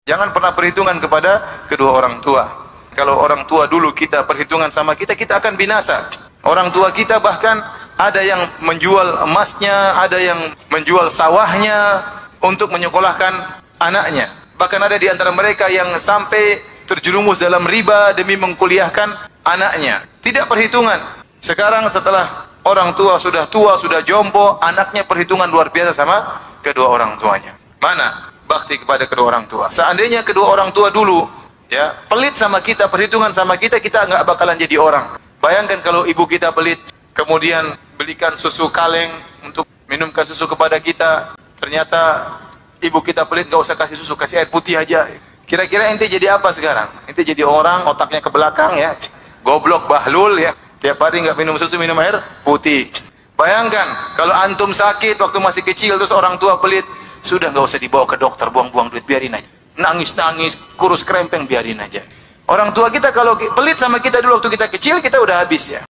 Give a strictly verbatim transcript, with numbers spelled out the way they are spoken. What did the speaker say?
Jangan pernah perhitungan kepada kedua orang tua. Kalau orang tua dulu kita perhitungan sama kita, kita akan binasa. Orang tua kita bahkan ada yang menjual emasnya, ada yang menjual sawahnya untuk menyekolahkan anaknya. Bahkan ada di antara mereka yang sampai terjerumus dalam riba demi mengkuliahkan anaknya. Tidak perhitungan. Sekarang setelah orang tua sudah tua, sudah jompo, anaknya perhitungan luar biasa sama kedua orang tuanya. Mana bakti kepada kedua orang tua? Seandainya kedua orang tua dulu ya pelit sama kita, perhitungan sama kita, kita nggak bakalan jadi orang. Bayangkan kalau ibu kita pelit, kemudian belikan susu kaleng untuk minumkan susu kepada kita, ternyata ibu kita pelit, nggak usah kasih susu, kasih air putih aja. Kira-kira ente jadi apa sekarang? Ente jadi orang otaknya ke belakang ya, goblok bahlul ya, tiap hari nggak minum susu, minum air putih. Bayangkan kalau antum sakit waktu masih kecil terus orang tua pelit, sudah nggak usah dibawa ke dokter, buang-buang duit, biarin aja. Nangis-nangis, kurus krempeng, biarin aja. Orang tua kita kalau pelit sama kita dulu waktu kita kecil, kita udah habis ya.